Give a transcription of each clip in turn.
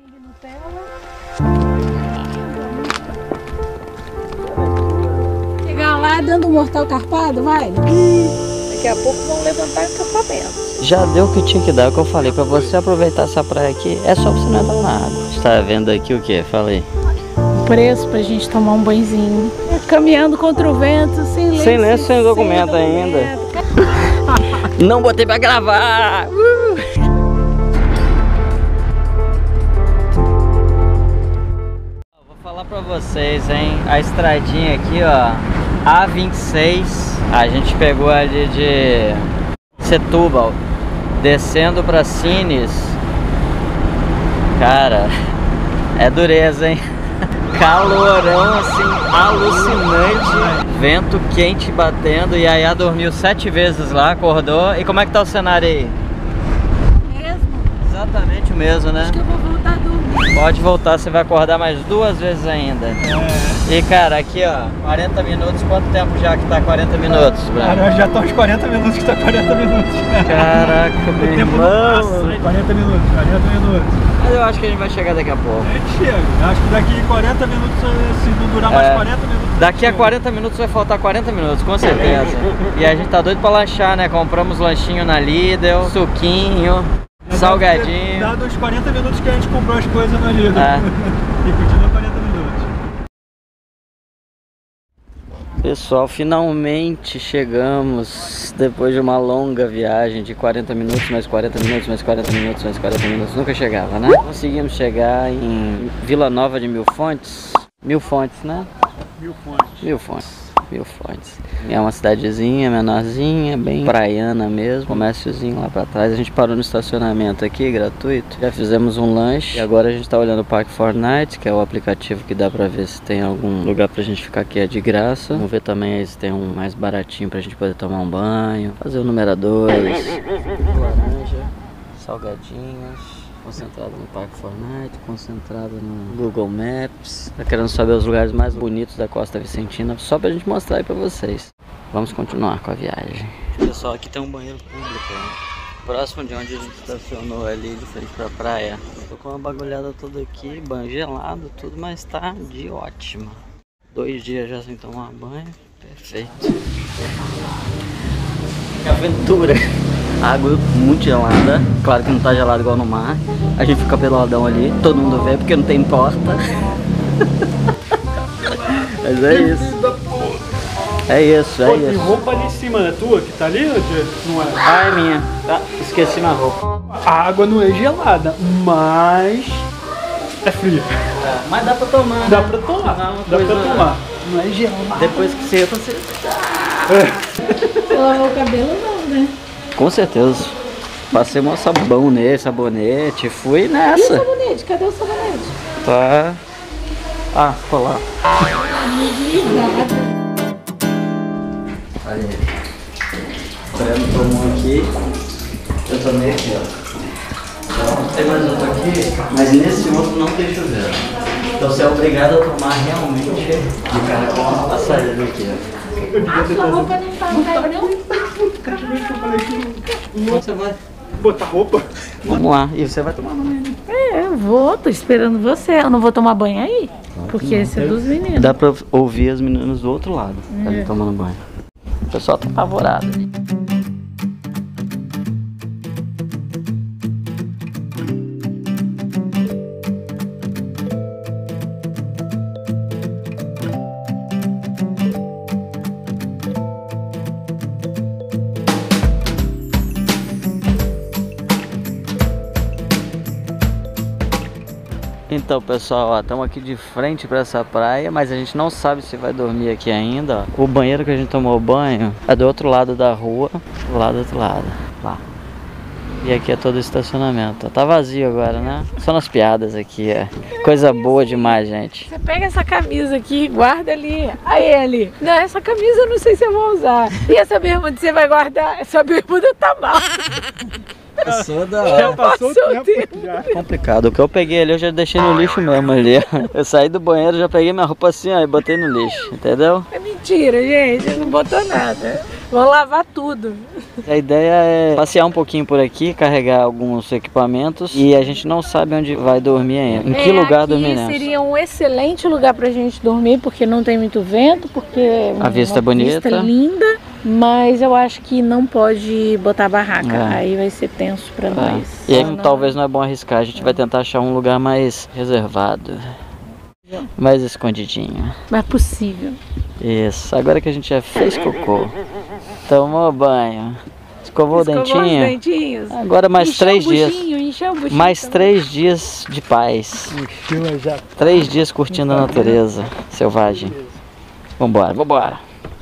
Chegar lá dando um mortal carpado, vai? Daqui a pouco vão levantar o acampamento. Já deu o que tinha que dar, o que eu falei. Pra você aproveitar essa praia aqui, é só você não entrar na água. Você tá vendo aqui o que? Falei. O preço pra gente tomar um banhozinho. Caminhando contra o vento, sem lenço. Sem lenço, sem documento ainda. Não botei pra gravar! Vou falar pra vocês, hein? A estradinha aqui, ó. A26. A gente pegou ali de Setúbal, descendo pra Sines. Cara, é dureza, hein? Calorão assim, alucinante. Vento quente batendo. E aí dormiu 7 vezes lá, acordou. E como é que tá o cenário aí? Mesmo? Exatamente o mesmo, né? Acho que eu vou voltar a dormir. Pode voltar, você vai acordar mais 2 vezes ainda. E cara, aqui ó, 40 minutos, quanto tempo já que tá 40 minutos, Branco? Cara, já estão uns 40 minutos que tá 40 minutos. Caraca, meu tempo irmão. não passa, 40 minutos, 40 minutos. Mas eu acho que a gente vai chegar daqui a pouco. A gente chega. Acho que daqui 40 minutos, se não durar mais 40 minutos... Daqui a 40 minutos vai faltar 40 minutos, com certeza. E a gente tá doido pra lanchar, né? Compramos lanchinho na Lidl, suquinho, salgadinho. Dado os 40 minutos que a gente comprou as coisas na Lidl. É. E continua 40 minutos. Pessoal, finalmente chegamos depois de uma longa viagem de 40 minutos, mais 40 minutos, mais 40 minutos, mais 40 minutos. Nunca chegava, né? Conseguimos chegar em Vila Nova de Mil Fontes. Mil Fontes, né? Mil Fontes. Mil Fontes. Mil Fontes. É uma cidadezinha menorzinha, bem praiana mesmo. Comérciozinho lá pra trás. A gente parou no estacionamento aqui, gratuito. Já fizemos um lanche. E agora a gente tá olhando o Park Fortnite, que é o aplicativo que dá pra ver se tem algum lugar pra gente ficar aqui de graça. Vamos ver também aí se tem um mais baratinho pra gente poder tomar um banho. Fazer o número 2. Laranja, salgadinhos. Concentrado no Parque Fortnite, concentrado no Google Maps. Tá querendo saber os lugares mais bonitos da Costa Vicentina, só pra gente mostrar aí pra vocês. Vamos continuar com a viagem. Pessoal, aqui tem um banheiro público, né? Próximo de onde a gente estacionou ali, de frente pra praia. Tô com uma bagulhada toda aqui, banho gelado, tudo, mas tá de ótima. 2 dias já sem tomar banho, perfeito. Que aventura! Água muito gelada, claro que não tá gelada igual no mar. A gente fica peladão ali, todo mundo vê porque não tem porta. Mas é isso. É isso, é Tem isso. roupa ali em cima, é tua que tá ali? Não é? Ah, é minha. Tá, esqueci minha roupa. A água não é gelada, mas é fria. É, mas dá pra tomar, né? Dá pra tomar, Não, dá coisa- pra tomar. Não é gelada. Depois que você entra, você... Você lavou o cabelo não, né? Com certeza. Passei um sabão nele, sabonete, fui E o nessa. sabonete? Cadê o sabonete? Tá. Ah, ficou lá. Olha aí. O Breno tomou aqui. Eu tomei aqui, ó. Então, tem mais outro aqui, mas nesse outro não tem chuveiro. Então você é obrigado a tomar realmente de cara com a saída aqui, ó. Sua roupa não tá no caminhão? Onde você vai? Botar roupa? Vamos lá. E você vai tomar banho, né? É, eu vou, tô esperando você. Eu não vou tomar banho aí, porque esse é dos meninos. Dá pra ouvir as meninas do outro lado, ali tomando banho. O pessoal tá apavorado. Então pessoal, estamos aqui de frente para essa praia, mas a gente não sabe se vai dormir aqui ainda. Ó. O banheiro que a gente tomou banho é do outro lado da rua, lá do outro lado, lá. E aqui é todo o estacionamento. Ó. Tá vazio agora, né? Só nas piadas aqui, é. Coisa boa demais, gente. Você pega essa camisa aqui e guarda ali. Aí ali. Não, essa camisa eu não sei se eu vou usar. E essa bermuda você vai guardar? Essa bermuda tá mal. Passou da Já hora. passou o Passou o tempo. Já. Complicado. O que eu peguei ali eu já deixei no lixo mesmo ali. Eu saí do banheiro, já peguei minha roupa assim, ó, e botei no lixo, entendeu? É mentira, gente. Não botou nada. Vou lavar tudo. A ideia é passear um pouquinho por aqui, carregar alguns equipamentos e a gente não sabe onde vai dormir ainda. Em que lugar dormir nessa? Seria um excelente lugar pra gente dormir, porque não tem muito vento, porque a vista é bonita. Vista linda, mas eu acho que não pode botar barraca, aí vai ser tenso pra nós. E aí talvez não é bom arriscar, a gente vai tentar achar um lugar mais reservado, mais escondidinho. Mas possível. Isso, agora que a gente já fez cocô, tomou banho, escovou o dentinho, os dentinhos. Agora mais 3 dias. Encheu o buchinho Mais também. 3 dias de paz. 3 dias curtindo a natureza selvagem. Vambora, vambora.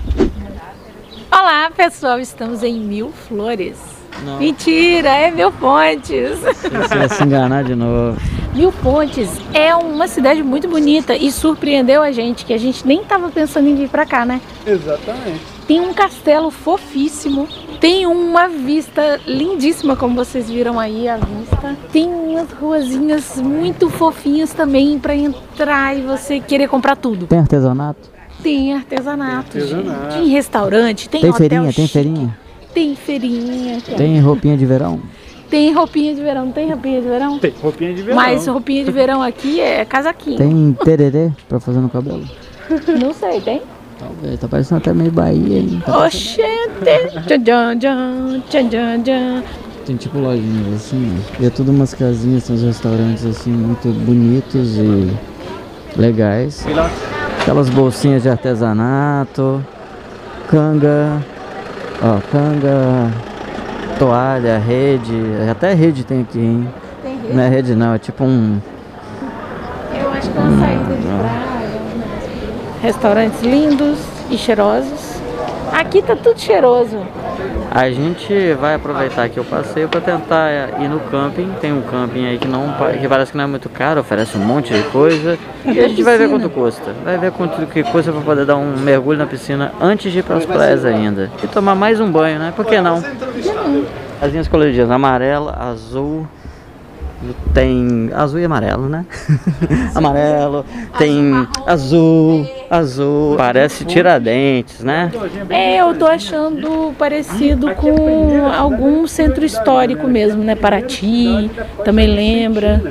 Olá pessoal, estamos em Mil Flores. Não. Mentira, é Mil Fontes. Você vai se enganar de novo. Mil Fontes é uma cidade muito bonita e surpreendeu a gente, que a gente nem estava pensando em vir pra cá, né? Exatamente. Tem um castelo fofíssimo, tem uma vista lindíssima, como vocês viram aí a vista. Tem umas ruazinhas muito fofinhas também para entrar e você querer comprar tudo. Tem artesanato? Tem artesanato, Tem artesanato. gente. Tem restaurante, tem Tem hotel feirinha, tem chique. feirinha? Tem feirinha. Tem roupinha de verão? Tem roupinha de verão, tem roupinha de verão? Tem roupinha de verão. Mas roupinha de verão aqui é casaquinho. Tem tererê pra fazer no cabelo? Não sei, tem? Talvez, tá parecendo até meio Bahia, hein? Oxente! Tchan, tchan, tchan, tchan, tchan, tchan. Tem tipo lojinhas assim, ó. E é tudo umas casinhas, tem uns restaurantes assim muito bonitos e legais. Aquelas bolsinhas de artesanato, canga, ó, canga, toalha, rede, até rede tem aqui, hein? Tem rede? Não é rede não, é tipo um... Eu acho que é uma saída de praia. Restaurantes lindos e cheirosos. Aqui tá tudo cheiroso. A gente vai aproveitar aqui o passeio para tentar ir no camping. Tem um camping aí que parece que não é muito caro, oferece um monte de coisa. E a gente vai ver quanto custa. Vai ver quanto que custa para poder dar um mergulho na piscina antes de ir para as praias ainda. E tomar mais um banho, né? Por que não? As linhas coloridinhas, amarela, azul. Tem azul e amarelo, né? Amarelo, tem azul, parece Tiradentes, né? É, eu tô achando parecido com algum centro histórico mesmo, né? Paraty, também lembra.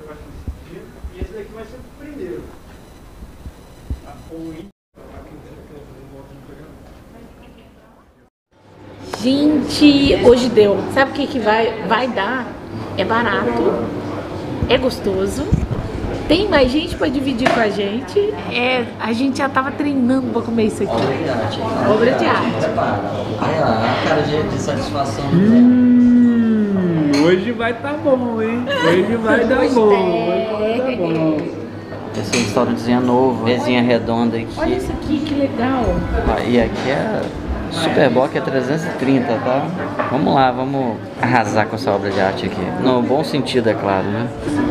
Gente, hoje deu. Sabe o que vai dar? É barato, é gostoso, tem mais gente para dividir com a gente. A gente já tava treinando para comer isso aqui. Obra de arte. Olha lá, a cara de satisfação. Hoje vai tá bom, hein? Hoje vai dar bom. Hoje vai dar bom. Esse restaurantezinho é novo, mesinha redonda aqui. Olha isso aqui, que legal. E aqui é Superboc, é 330, tá? Vamos lá, vamos arrasar com essa obra de arte aqui. No bom sentido, é claro, né?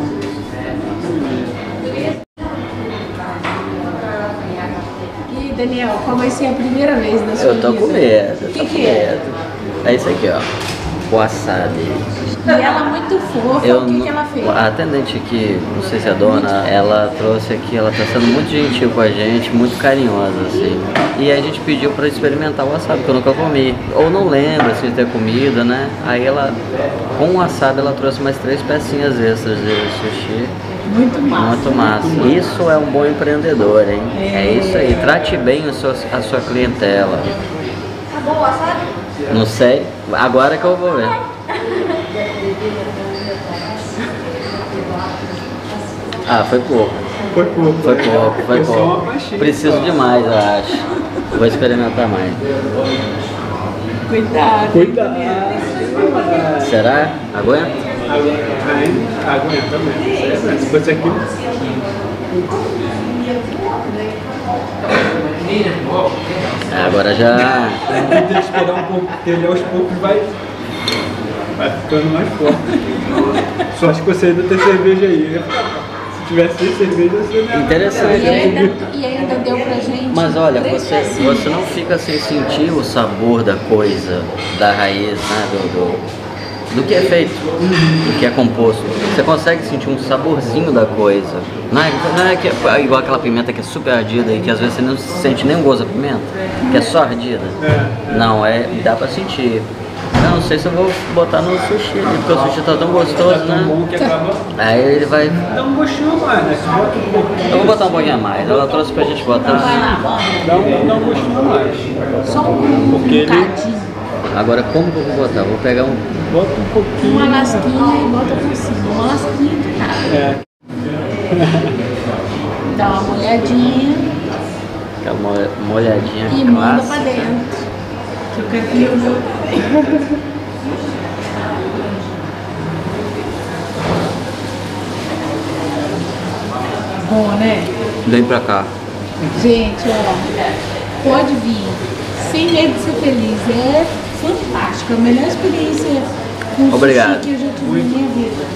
E Daniel, qual vai ser a primeira vez na sua vida? Eu tô com medo, que é? É isso aqui, ó. Wasabi. E ela muito fofa, que ela fez? A atendente aqui, não sei se é a dona, ela trouxe aqui, ela tá sendo muito gentil com a gente, muito carinhosa, assim. E a gente pediu pra experimentar o wasabi, que eu nunca comi. Ou não lembro, assim, de ter comido, né? Aí ela, com o wasabi, ela trouxe mais 3 pecinhas extras de sushi. Muito massa. Muito massa. Isso é um bom empreendedor, hein? É isso aí, trate bem a sua clientela. Tá bom o wasabi? Não sei, agora que eu vou ver. Ah, foi pouco. Foi pouco. Foi pouco, foi Eu sou uma pouco. baixinha. Preciso demais, eu acho. Vou experimentar mais. Cuidado. Cuidado. Será? Aguenta? Aguenta mesmo. Se fosse aqui. Agora já. Tem que esperar um pouco, porque ele aos poucos vai ficando mais forte. Só acho que você ainda tem cerveja aí. Se tivesse sem cerveja, você não ia. Interessante. E ainda deu pra gente. Mas olha, 3 você pecinhas. não fica sem sentir o sabor da coisa, da raiz, né? do que é feito, do que é composto. Você consegue sentir um saborzinho da coisa. Não é que é igual aquela pimenta que é super ardida e que às vezes você não sente nem o gosto da pimenta, que é só ardida. Não, dá pra sentir. Não sei se eu vou botar no sushi ali, porque o sushi tá tão gostoso, né? Bom que acaba... Aí ele vai... Dá um gostinho a mais, né? Você bota um pouquinho. Eu vou botar um pouquinho a mais, ela trouxe pra gente botar. Dá um gostinho a mais. Só um bocadinho. Agora como que eu vou botar? Vou pegar um... Bota um pouquinho. Uma lasquinha e bota por cima. Uma lasquinha de nada. Dá uma molhadinha. Aquela molhadinha E manda pra dentro. Que eu quero que eu Bom, né? Vem pra cá. Gente, ó, pode vir. Sem medo de ser feliz. É fantástico. A melhor experiência com Obrigado. sushi que eu já tive na minha vida.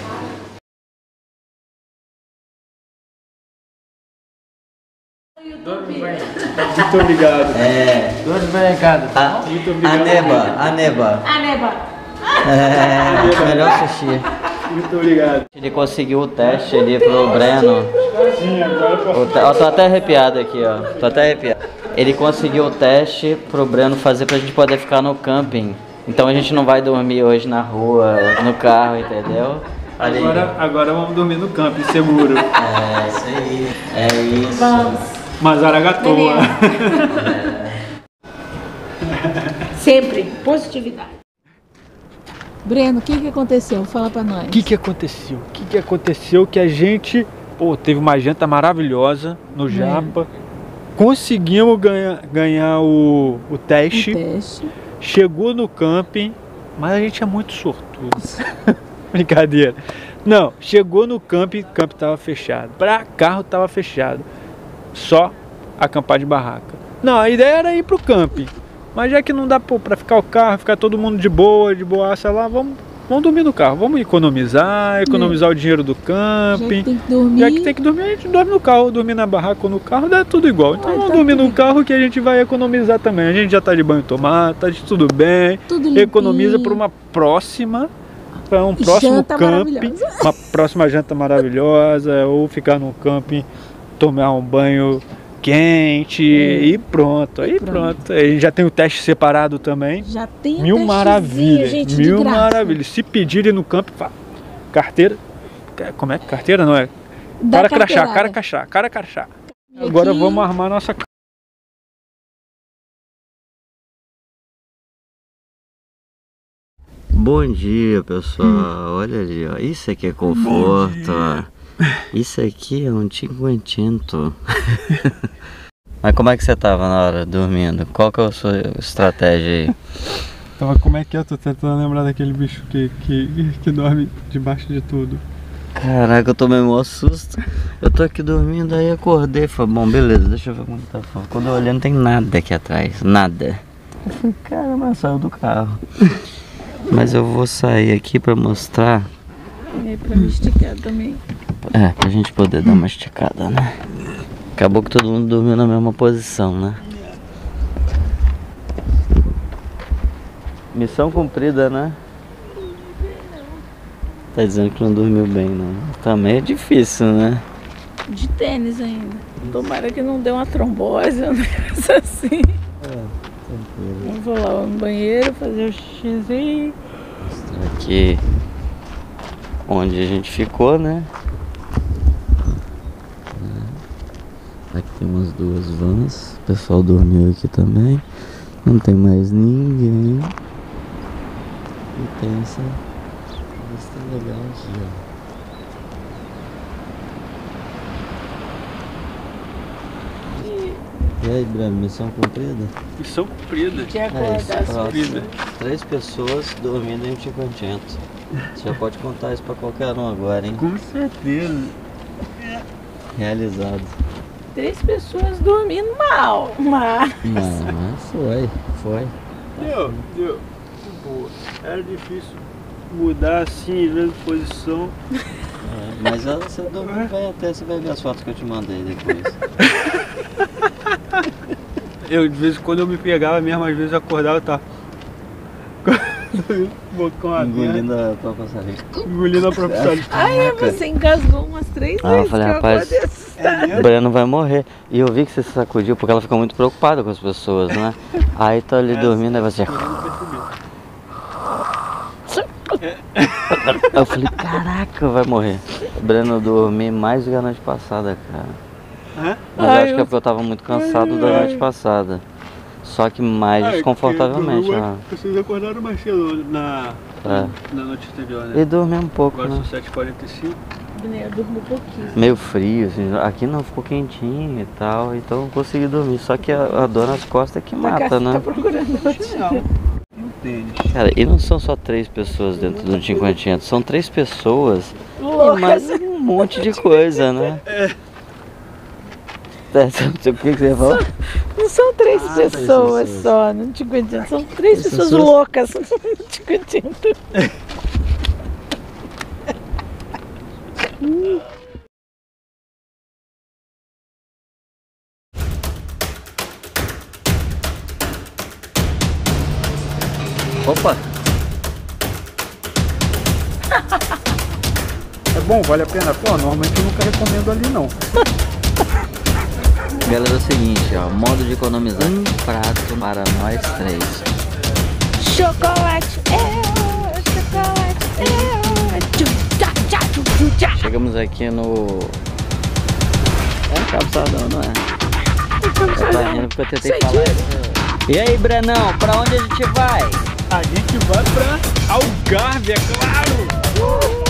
Muito obrigado. Dois supermercados. Muito obrigado. Aneba. Aneba. Melhor sushi. Muito obrigado. Ele conseguiu o teste ali pro Breno. Sim, agora pra... Eu tô até arrepiado aqui, ó. Tô até arrepiado. Ele conseguiu o teste pro Breno fazer pra gente poder ficar no camping. Então a gente não vai dormir hoje na rua, no carro, entendeu? Ali. Agora vamos dormir no camping, seguro. É isso aí. É isso. Vamos. Mazaragatoa. Sempre positividade. Breno, o que aconteceu? Fala pra nós. O que aconteceu? O que aconteceu que a gente, teve uma janta maravilhosa no Japa. Conseguimos ganhar o teste. Chegou no camping, mas a gente é muito sortudo. Brincadeira. Não, chegou no camping, o camping estava fechado. Para carro estava fechado. Só acampar de barraca. Não, a ideia era ir pro camping. Mas já que não dá para ficar o carro, ficar todo mundo de boaça lá, vamos dormir no carro. Vamos economizar o dinheiro do camping. Já que tem que dormir, a gente dorme no carro. Dormir na barraca ou no carro, dá tudo igual. Então vamos dormir no carro que a gente vai economizar também. A gente já tá de banho tomado, tá de tudo bem. Economiza para uma próxima... Para um próximo camping, uma próxima janta maravilhosa, ou ficar no camping, tomar um banho quente e pronto. Aí pronto. Aí já tem o teste separado também. Já tem mil maravilhas, gente, mil maravilhas. Se pedirem no camping, carteira, como é que carteira não é? Cara crachá. Agora vamos armar nossa. Bom dia, pessoal. Olha ali, ó. Isso aqui é conforto, ó. Isso aqui é um cinquecento. Mas como é que você tava na hora dormindo? Qual que é a sua estratégia aí? Como é que é? Tô tentando lembrar daquele bicho que dorme debaixo de tudo. Caraca, eu tomei um susto. Eu tô aqui dormindo, aí acordei. Falei, bom, beleza, deixa eu ver como tá. Quando eu olhei, não tem nada aqui atrás. Nada. Eu falei, caramba, saiu do carro. Mas eu vou sair aqui pra mostrar. É pra me esticar também. Pra gente poder dar uma esticada, né? Acabou que todo mundo dormiu na mesma posição, né? Missão cumprida, né? Tá dizendo que não dormiu bem, não. Também é difícil, né? De tênis ainda. Tomara que não dê uma trombose, um negócio assim. Eu vou lá no banheiro fazer o xixizinho. Aqui onde a gente ficou, né? Aqui tem umas duas vans. O pessoal dormiu aqui também. Não tem mais ninguém. E tem essa vista legal aqui, ó. E aí, Breno, missão cumprida? Missão cumprida. De acordar cumprida. 3 pessoas dormindo em um cinquecento. Você já pode contar isso pra qualquer um agora, hein? Com certeza. Realizado. 3 pessoas dormindo mal, mas... Mas foi. Deu. Boa. Era difícil mudar assim, de posição. Mas você dormiu bem até, você vai ver as fotos que eu te mandei depois. De vez em quando eu me pegava mesmo, às vezes eu acordava e tava Bocão aberto. Engolindo a própria saliva. Engolindo a própria saliva. Ai, você engasgou umas 3 Ah, vezes. eu falei, que rapaz, acordei assustada. o Breno vai morrer. E eu vi que você se sacudiu porque ela fica muito preocupada com as pessoas, né? Aí tá ali dormindo, aí você... Eu falei, caraca, vai morrer. O Breno dormi mais do que a noite passada, cara. Mas eu acho que é porque eu tava muito cansado da noite passada. Só que mais desconfortavelmente, né? Vocês acordaram mais cedo na noite anterior, né? E dormi um pouco, Agora né? são 7h45. Eu durmo um pouquinho. Meio frio, assim, aqui não ficou quentinho e tal, então eu consegui dormir. Só que a dor nas costas é que mata, né? Tá procurando outro. Um tênis. Cara, e não são só 3 pessoas dentro do 500, são 3 pessoas e Loucas. mais um monte de coisa, né? O que você ia falar? Não são 3 pessoas pessoas. só, não te entendo. São 3 pessoas pessoas. loucas. Não te entendo. Opa! É bom, vale a pena? Pô, normalmente eu nunca recomendo ali não. Galera, é o seguinte, ó, modo de economizar um prato para nós 3. Chocolate, chocolate, Chegamos aqui no... É um calçadão, não é? Eu tô rindo porque eu tentei falar isso. E aí, Brenão, pra onde a gente vai? A gente vai pra Algarve, é claro!